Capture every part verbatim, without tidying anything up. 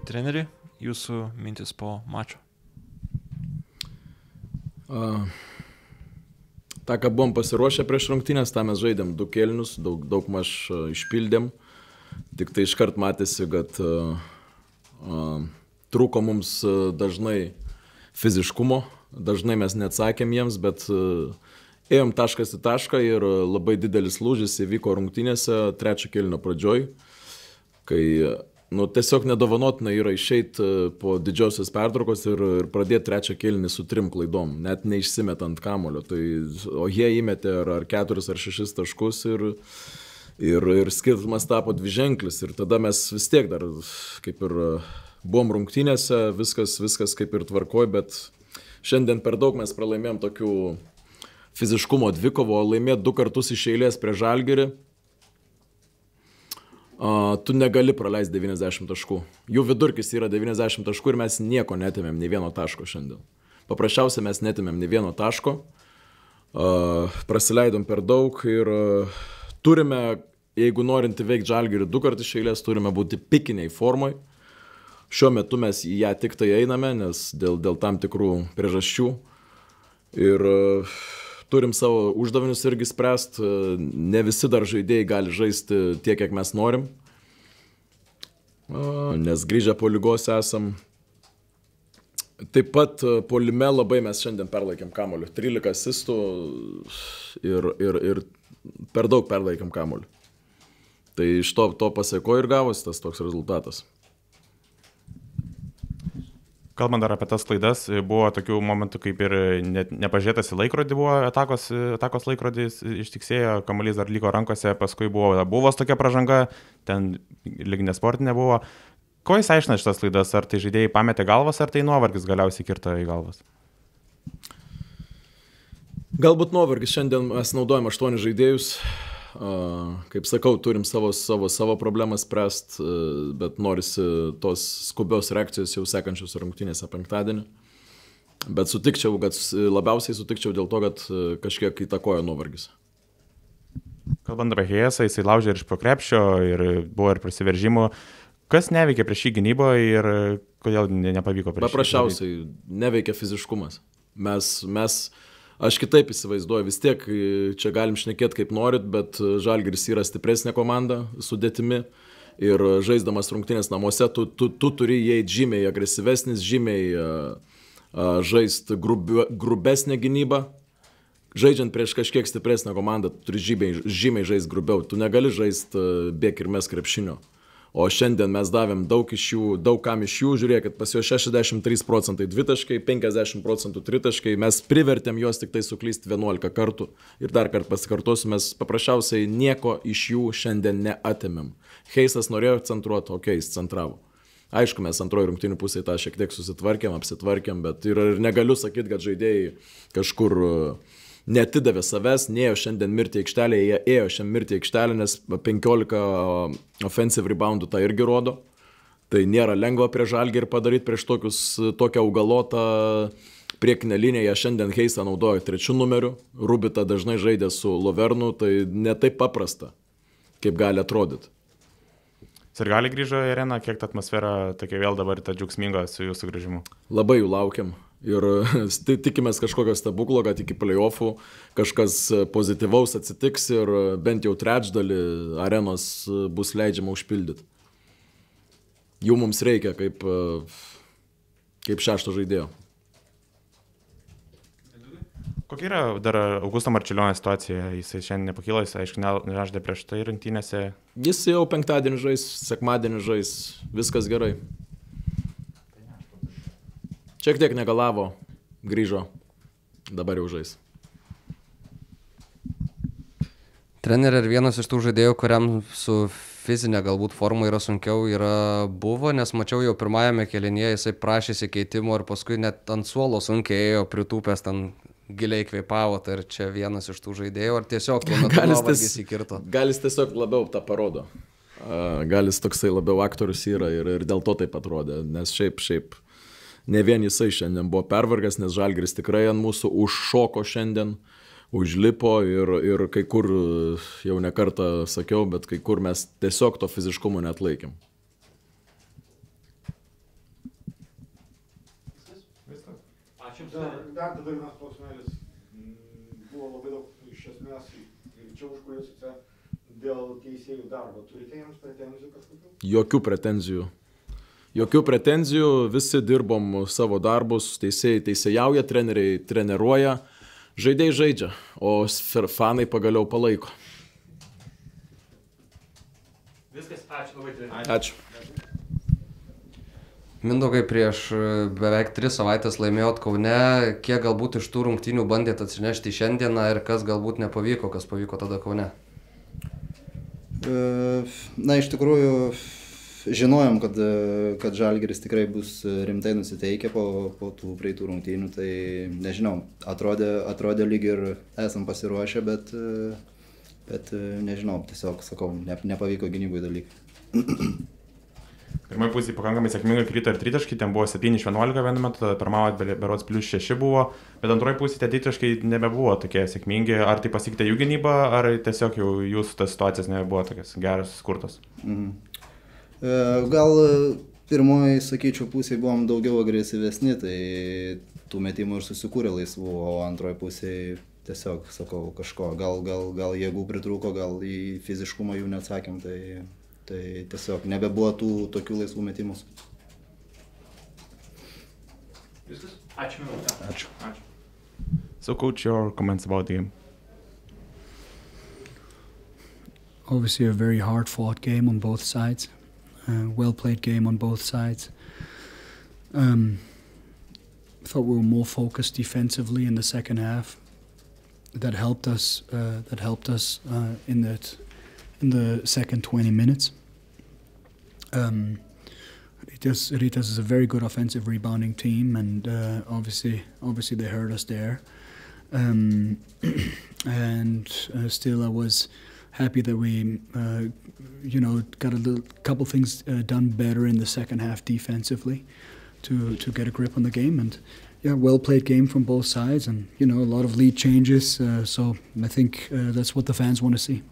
treneri, jūsų mintis po mačo? Uh, tą, ką buvom pasiruošę prieš rungtynės, tą mes žaidėm du kėlinius, daug, daug maž uh, išpildėm. Tik tai iškart matėsi, kad uh, uh, trūko mums uh, dažnai fiziškumo, dažnai mes neatsakėm jiems, bet uh, ėjom taškas į tašką ir uh, labai didelis lūžis įvyko rungtynėse trečio kėlinio pradžioj, kai uh, nu, tiesiog nedovanotina yra išeiti po didžiosios pertraukos ir, ir pradėti trečią kėlinį su trim klaidom, net neišsimetant kamulio. Tai, o jie įmetė ar, ar keturis ar šešis taškus ir, ir, ir skirtumas tapo dviženklis. Ir tada mes vis tiek dar kaip ir buvom rungtynėse, viskas, viskas kaip ir tvarkoj, bet šiandien per daug mes pralaimėjom tokių fiziškumo dvikovo, laimėt du kartus iš eilės prie Žalgirį. Uh, tu negali praleisti devyniasdešimt taškų. Jų vidurkis yra devyniasdešimt taškų ir mes nieko netimėm, nei vieno taško šiandien. Paprasčiausiai mes netimėm nei vieno taško, uh, prasileidom per daug ir uh, turime, jeigu norint įveikti Žalgirį du kartus iš eilės, turime būti pikiniai formoj. Šiuo metu mes į ją tik tai einame, nes dėl, dėl tam tikrų priežasčių. Ir uh, turim savo uždavinius irgi spręst, ne visi dar žaidėjai gali žaisti tiek, kiek mes norim, nes grįžę po lygos esam. Taip pat puolime labai mes šiandien perlaikėm kamuolį, trylika asistų ir, ir, ir per daug perlaikėm kamuolį. Tai iš to, to paseko ir gavosi tas toks rezultatas. Kalbant dar apie tas klaidas, buvo tokių momentų, kaip ir net nepažiūrėtas į laikrodį buvo, atakos, atakos laikrodis ištiksėjo, kamuolys dar liko rankose, paskui buvo, buvo tokia pražanga, ten lyg nesportinė buvo. Ko jis aiškina šitas klaidas? Ar tai žaidėjai pametė galvas, ar tai nuovargis galiausiai kirto į galvas? Galbūt nuovargis. Šiandien mes naudojame aštuonis žaidėjus. Uh, kaip sakau, turim savo, savo, savo problemą spręst, uh, bet norisi tos skubios reakcijos jau sekančios rungtynėse penktadienį. Bet sutikčiau, kad labiausiai sutikčiau dėl to, kad uh, kažkiek įtakojo nuovargis. Kalbant apie Hėjasą, jisai laužė ir iš po krepšio, ir buvo ir prasiveržimų. Kas neveikia prieš šį gynyboje ir kodėl nepavyko prieš šį? Paprasčiausiai neveikia fiziškumas. Mes... mes Aš kitaip įsivaizduoju, vis tiek čia galim šnekėti kaip norit, bet Žalgiris yra stipresnė komanda sudėtimi ir žaisdamas rungtynės namuose, tu, tu, tu turi įeiti žymiai agresyvesnis, žymiai uh, uh, žaisti grubi, grubesnę gynybą. Žaidžiant prieš kažkiek stipresnę komandą, tu turi žymiai, žymiai žaisti grubiau. Tu negali žaisti uh, bėk ir mes krepšinio. O šiandien mes davėm daug iš jų, daug kam iš jų, žiūrėkit, pas juos šešiasdešimt trys procentai dvitaškai, penkiasdešimt procentų tritaškai, mes privertėm juos tik tai suklysti vienuolika kartų. Ir dar kartą pasikartosiu, mes paprasčiausiai nieko iš jų šiandien neatėmėm. Heisas norėjo centruoti, okei, okay, jis centravo. Aišku, mes antroji rungtynių pusėje tą šiek tiek susitvarkėm, apsitvarkėm, bet ir, ir negaliu sakyti, kad žaidėjai kažkur neatidavė savęs, neėjo šiandien mirti aikštelę, jie ėjo šiandien mirti aikštelę, nes penkiolika offensive reboundų tą irgi rodo. Tai nėra lengva prie Žalgirį padaryti prieš tokius, tokią augalotą priekinę liniją. Jie šiandien Heisą naudojo trečiu numeriu, Rubita dažnai žaidė su Lovernu, tai ne taip paprasta, kaip gali atrodyti. Sirgaliai grįžo į areną, kiek ta atmosfera tokia vėl dabar ta džiaugsminga su jūsų grįžimu? Labai jų laukiam. Ir tikimės kažkokio stebuklo, kad iki play-offų kažkas pozityvaus atsitiks ir bent jau trečdalį arenos bus leidžiama užpildyti. Jų mums reikia kaip, kaip šešto žaidėjo. Kokia yra dar Augusto Marčiulionio situacija? Jisai šiandien nepakyla, jis aišku nežaidė prieš tai rungtynėse. Jis jau penktadienį žais, sekmadienį žais, viskas gerai. Šiek tiek negalavo, grįžo, dabar jau žais. Trenerė, ir vienas iš tų žaidėjų, kuriam su fizinė galbūt forma yra sunkiau, yra buvo, nes mačiau jau pirmajame kėlinyje jisai prašėsi keitimo ir paskui net ant suolo sunkiai ėjo pritūpęs, ten giliai kvėpavo, tai ir čia vienas iš tų žaidėjų, ar tiesiog tuo metu nuovargis įkirto? Gal jis tiesiog labiau tą parodo. Gal jis toksai labiau aktorius yra ir, ir dėl to taip atrodė, nes šiaip, šiaip ne vien jisai šiandien buvo pervargęs, nes Žalgiris tikrai ant mūsų užšoko šiandien, užlipo ir, ir kai kur, jau ne kartą sakiau, bet kai kur mes tiesiog to fiziškumo neatlaikėm. dar tada vienas klausimėlis. Buvo labai daug iš esmės greičiau užkulisiuose dėl teisėjų darbo. Turite jiems pretenzijų kažkokių? Jokių pretenzijų. Jokių pretenzijų, visi dirbom savo darbus, teisėjai teisėjauja, treneriai treneruoja, žaidėjai žaidžia, o fanai pagaliau palaiko. Viskas, ačiū labai. Ačiū. Mindaugai, prieš beveik tris savaitės laimėjot Kaune, kiek galbūt iš tų rungtynių bandėt atsinešti šiandieną ir kas galbūt nepavyko, kas pavyko tada Kaune? Na, iš tikrųjų, žinojom, kad, kad Žalgiris tikrai bus rimtai nusiteikę po, po tų praeitų rungtynių, tai nežinau, atrodė, atrodė lyg ir esam pasiruošę, bet, bet nežinau, tiesiog, sakau, ne, nepavyko gynybui dalykai. Pirmoji pusė pakankamai sėkmingai krito ir tritaškai, ten buvo septyni iš vienuolika vienu metu, tada pirmavo berods plius šeši buvo, bet antroji pusė tie tritaškai nebebuvo tokie sėkmingi. Ar tai pasikeitė jų gynyba, ar tiesiog jau jūsų tas situacijas nebuvo tokias geras, skurtos? Mhm. Gal pirmoji, sakyčiau, pusėje buvom daugiau agresyvesni, tai tų metimų ir susikūrė laisvų, o antroji pusėje tiesiog, sakau, kažko, gal, gal, gal jėgų pritrūko, gal į fiziškumą jų neatsakėm, tai... Tai tiesiog nebebuvo tų tokių laisvų metimų. Viskas? Ačiū. Ačiū. Ačiū. So, coach, your comments about the game? Obviously a very hard-fought game on both sides. Uh, well-played game on both sides. Um, I thought we were more focused defensively in the second half. That helped us. Uh, that helped us uh, in that in the second twenty minutes. Um, Ritas, Ritas is a very good offensive rebounding team, and uh, obviously, obviously they hurt us there. Um, and uh, still, I was happy that we, uh, you know, got a little, couple things uh, done better in the second half defensively, to to get a grip on the game. And yeah, well played game from both sides, and you know, a lot of lead changes. Uh, so I think uh, that's what the fans want to see.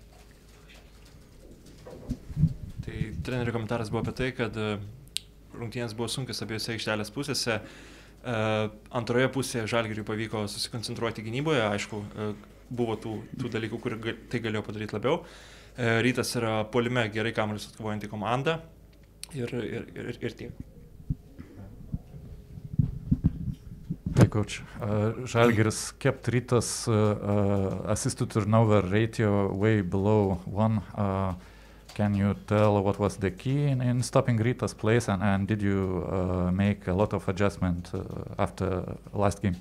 Trenerio komentaras buvo apie tai, kad rungtynės buvo sunkios abiejose aikštelės pusėse. Antroje pusėje Žalgiriui pavyko susikoncentruoti gynyboje, aišku, buvo tų, tų dalykų, kur tai galėjo padaryti labiau. Rytas yra puolime gerai kamuolius atkovojanti komanda ir, ir, ir, ir tiek. Hey coach, uh, Žalgiris kept Rytas uh, uh, assist to turnover ratio way below one. Uh, Can you tell what was the key in, in stopping Rytas' plays, and, and did you uh, make a lot of adjustment uh, after last game?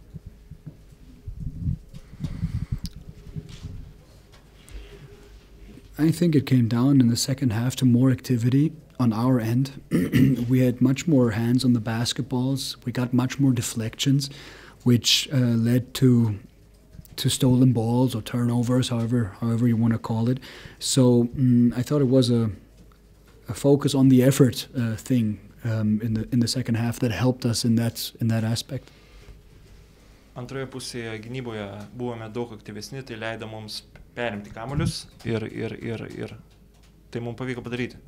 I think it came down in the second half to more activity on our end. We had much more hands on the basketballs. We got much more deflections, which uh, led to to stolen balls or turnovers, however however you want to call it. So um, I thought it was a, a focus on the effort uh, thing um, in the in the second half that helped us in that in that aspect. Antroje pusėje gynyboje buvome daug aktyvesni, tai leido mums perimti kamuolius ir, ir, ir, ir tai mums pavyko padaryti.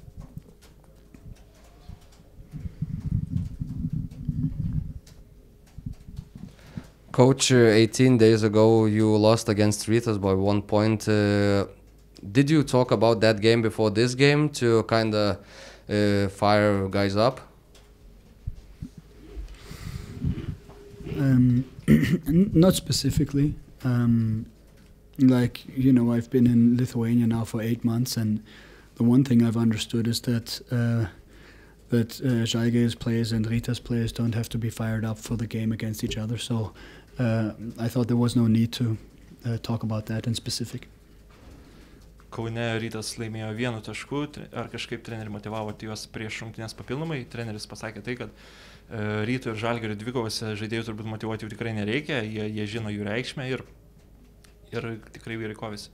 Coach, eighteen days ago you lost against Rytas by one point. Uh, did you talk about that game before this game to kind of uh, fire guys up? Um, not specifically. Um, like, you know, I've been in Lithuania now for eight months, and the one thing I've understood is that uh, that uh, Žalgiris players and Rytas players don't have to be fired up for the game against each other. So uh, I thought there was no need to uh, talk about that in specific. Kaune Rytas laimėjo vienu tašku, ar kažkaip treneriai motivavote juos prieš rungtynes papildomai. Treneris pasakė tai, kad uh, Ryto ir Žalgirio dvikovose žaidėjų turbūt motyvuoti jau tikrai nereikia, jie, jie žino jų reikšmę ir, ir tikrai vyrai kovėsi.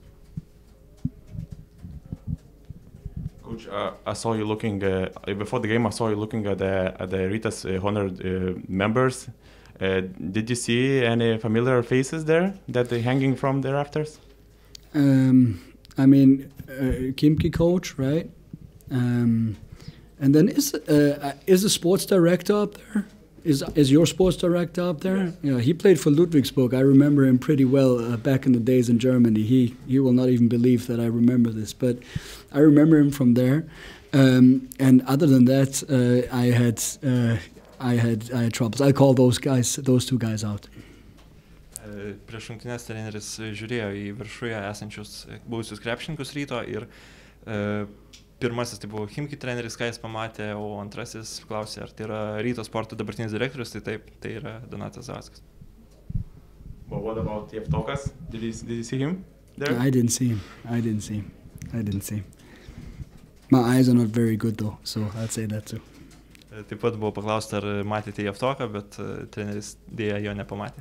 Coach, uh, I saw you looking, uh, before the game I saw you looking at the, at the Rytas uh, honored uh, members. Uh, did you see any familiar faces there that are hanging from the rafters? Um, I mean, uh, Kimki coach, right? Um, and then is uh, is a sports director up there? is is your sports director up there? Yes. Yeah, he played for Ludwigsburg. I remember him pretty well uh, back in the days in Germany. He he will not even believe that I remember this, but I remember him from there. Um, and other than that, uh, I had uh, I had I had troubles. I call those guys those two guys out. Prieš rungtynes treneris žiūrėjo į viršuje esančius buvusius krepšininkus Ryto ir e, pirmasis tai buvo Chimki treneris, ką jis pamatė, o antrasis klausė, ar tai yra Ryto sporto dabartinis direktorius, tai taip, tai yra Donatas Zauskas. But what about Jevtokas? Did you, did you see him there? I didn't see him. I didn't see him. I didn't see him. My eyes are not very good though, so I'd say that too. Taip pat buvo paklausta, ar matėte Jevtoką, bet treneris dėja jo nepamatė.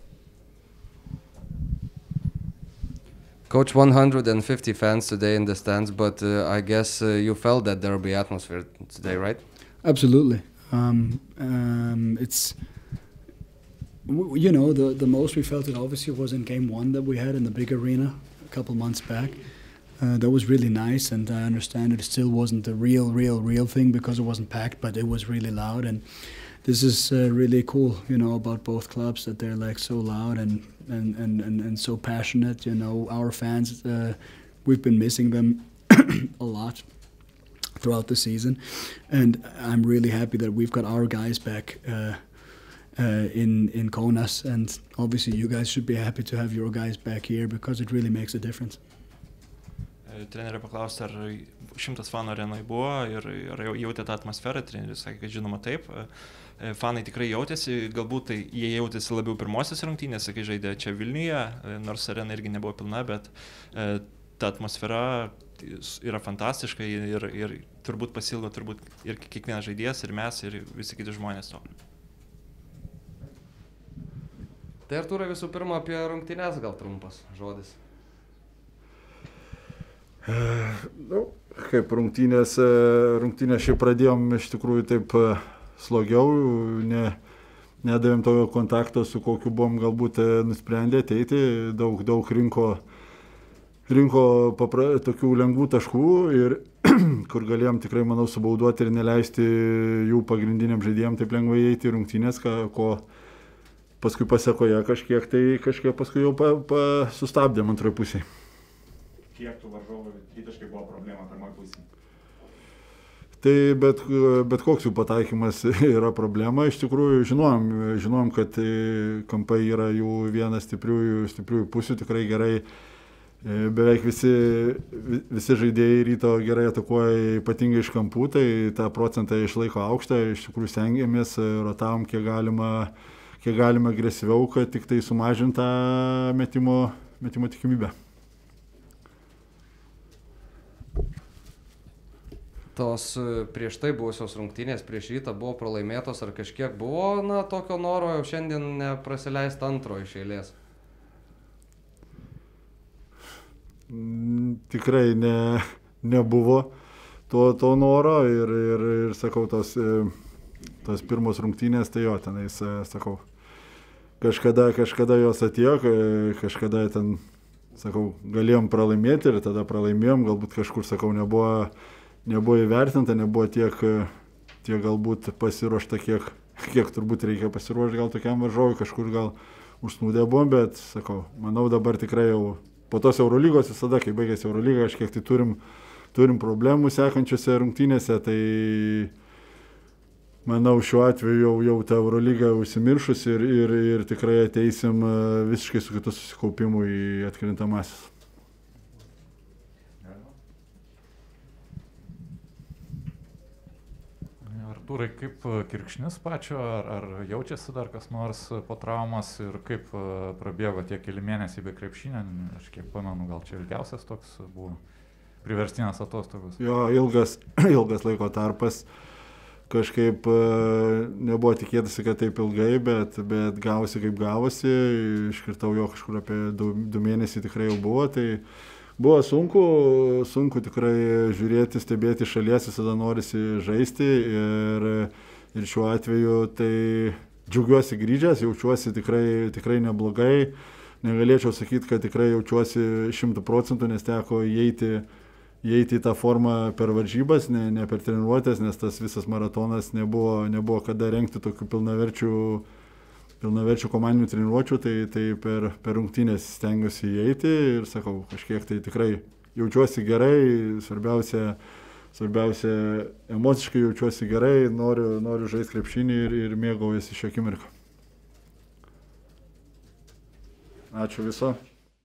Coach, one hundred fifty fans today in the stands, but uh, I guess uh, you felt that derby atmosphere today, right? Absolutely. Um, um, it's, w- you know, the, the most we felt it obviously was in game one that we had in the big arena a couple months back. Uh, that was really nice, and I understand it still wasn't the real, real, real thing because it wasn't packed, but it was really loud. And this is uh, really cool, you know, about both clubs, that they're like so loud and and, and, and, and so passionate. You know, our fans, uh, we've been missing them a lot throughout the season, and I'm really happy that we've got our guys back uh, uh, in in Kaunas, and obviously you guys should be happy to have your guys back here because it really makes a difference. Trenerio paklausė, ar šimtas fanų arenai buvo ir ar jautė tą atmosferą. Treneris sakė, kad žinoma taip. Fanai tikrai jautėsi, galbūt tai jie jautėsi labiau pirmosios rungtynės, kai žaidė čia Vilniuje, nors arena irgi nebuvo pilna, bet ta atmosfera yra fantastiška ir, ir turbūt pasilgo turbūt ir kiekvienas žaidėjas, ir mes, ir visi kiti žmonės to. Tai Artūrai, visų pirma apie rungtynes gal trumpas žodis. Nu, kaip rungtynės, rungtynės šiaip pradėjom iš tikrųjų taip slogiau, ne, nedavėm tokio kontakto, su kokiu buvom galbūt nusprendę ateiti, daug, daug rinko, rinko papra, tokių lengvų taškų, ir kur galėjom tikrai, manau, subauduoti ir neleisti jų pagrindiniam žaidėjim taip lengvai eiti į rungtynės, ko paskui pasekoje kažkiek, tai kažkiek paskui jau pa, pa, sustabdėm antroje pusėje. Kiek tų varžovų tritaškai buvo problema pirmoje pusėje? Tai bet, bet koks jų pataikymas yra problema. Iš tikrųjų, žinom, žinom, kad kampai yra jų vienas stipriųjų, stipriųjų pusių, tikrai gerai. Beveik visi, visi žaidėjai Ryto gerai atakuoja, ypatingai iš kampų, tai tą procentą išlaiko aukštą. Iš tikrųjų stengiamės, rotavom kiek galima, kiek galima agresyviau, kad tik tai sumažintą metimo, metimo tikimybę. Tos prieš tai buvusios rungtynės prieš Rytą buvo pralaimėtos, ar kažkiek buvo, na, tokio noro jau šiandien neprasileisti antro iš eilės? Tikrai ne, nebuvo to, to noro ir, ir, ir sakau, tos, tos pirmos rungtynės, tai jo, tenais, sakau, kažkada, kažkada jos atėjo, kažkada ten, sakau, galėjom pralaimėti ir tada pralaimėjom, galbūt kažkur, sakau, nebuvo nebuvo įvertinta, nebuvo tiek, tiek galbūt pasiruošta, kiek, kiek turbūt reikia pasiruošti gal tokiam varžovui, kažkur gal užsnūdę buvom, bet, sakau, manau dabar tikrai jau po tos Eurolygos visada, kai baigėsi Eurolyga, kažkiek tai turim, turim problemų sekančiose rungtynėse, tai manau šiuo atveju jau, jau ta Eurolyga užsimiršus ir, ir, ir tikrai ateisim visiškai su kitu susikaupimu į atkrintamasis. Artūrai, kaip Kirkšnis pačio, ar, ar jaučiasi dar kas nors po traumas ir kaip prabėgo tie keli mėnesiai be krepšinio, aš kiek pamenu, gal čia ilgiausias toks buvo priverstinės atostogos? Jo, ilgas, ilgas laiko tarpas, kažkaip nebuvo tikėtasi, kad taip ilgai, bet, bet gavosi kaip gavosi, iškirtau jo kažkur apie du, du mėnesiai tikrai jau buvo, tai buvo sunku, sunku tikrai žiūrėti, stebėti šalies, visada norisi žaisti ir, ir šiuo atveju tai džiaugiuosi grįžęs, jaučiuosi tikrai, tikrai neblogai, negalėčiau sakyti, kad tikrai jaučiuosi šimtų procentų, nes teko įeiti, įeiti į tą formą per varžybas, ne, ne per treniruotės, nes tas visas maratonas nebuvo, nebuvo kada rengti tokių pilnaverčių, pilnaverčių komandinių treniruočių, tai, tai per, per rungtynės stengiuosi įeiti ir sakau, kažkiek tai tikrai jaučiuosi gerai, svarbiausia, svarbiausia emociškai jaučiuosi gerai, noriu, noriu žaisti krepšinį ir, ir mėgaujasi šią akimirką. Ačiū viso.